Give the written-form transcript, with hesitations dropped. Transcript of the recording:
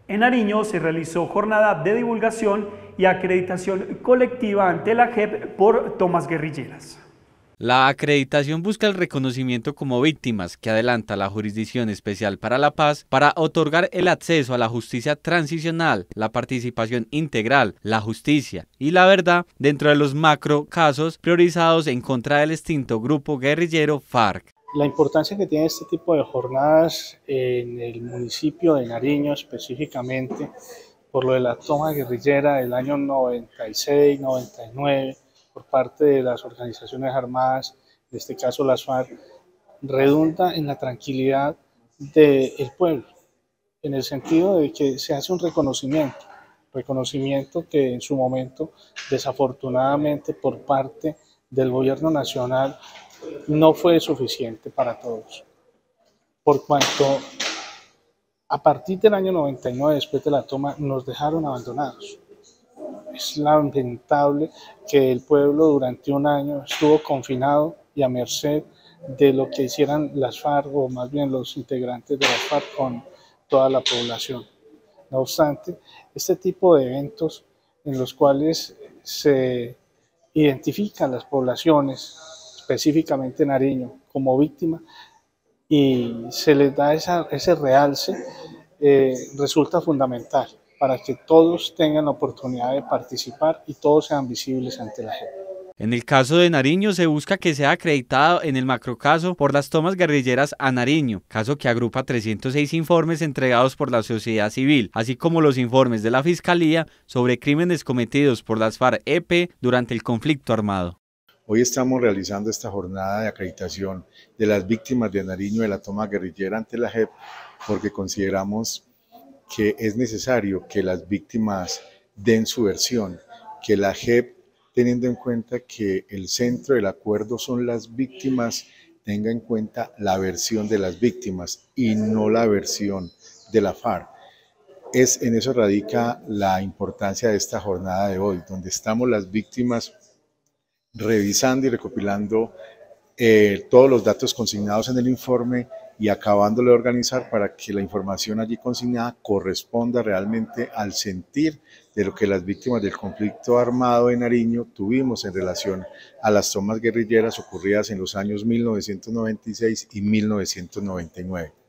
En Nariño se realizó jornada de divulgación y acreditación colectiva ante la JEP por tomas guerrilleras. La acreditación busca el reconocimiento como víctimas, que adelanta la Jurisdicción Especial para la Paz para otorgar el acceso a la justicia transicional, la participación integral, la justicia y la verdad dentro de los macro casos priorizados en contra del extinto grupo guerrillero FARC. La importancia que tiene este tipo de jornadas en el municipio de Nariño específicamente, por lo de la toma guerrillera del año 96, 99, por parte de las organizaciones armadas, en este caso las FARC, redunda en la tranquilidad del pueblo, en el sentido de que se hace un reconocimiento que en su momento, desafortunadamente por parte del gobierno nacional, no fue suficiente para todos, por cuanto a partir del año 99, después de la toma, nos dejaron abandonados. Es lamentable que el pueblo durante un año estuvo confinado y a merced de lo que hicieran las FARC, o más bien los integrantes de las FARC con toda la población. No obstante, este tipo de eventos en los cuales se identifican las poblaciones, específicamente Nariño, como víctima, y se les da ese realce, resulta fundamental para que todos tengan la oportunidad de participar y todos sean visibles ante la gente. En el caso de Nariño se busca que sea acreditado en el macrocaso por las tomas guerrilleras a Nariño, caso que agrupa 306 informes entregados por la sociedad civil, así como los informes de la Fiscalía sobre crímenes cometidos por las FARC-EP durante el conflicto armado. Hoy estamos realizando esta jornada de acreditación de las víctimas de Nariño de la toma guerrillera ante la JEP porque consideramos que es necesario que las víctimas den su versión, que la JEP, teniendo en cuenta que el centro del acuerdo son las víctimas, tenga en cuenta la versión de las víctimas y no la versión de la FARC. En eso radica la importancia de esta jornada de hoy, donde estamos las víctimas revisando y recopilando todos los datos consignados en el informe y acabándolo de organizar para que la información allí consignada corresponda realmente al sentir de lo que las víctimas del conflicto armado de Nariño tuvimos en relación a las tomas guerrilleras ocurridas en los años 1996 y 1999.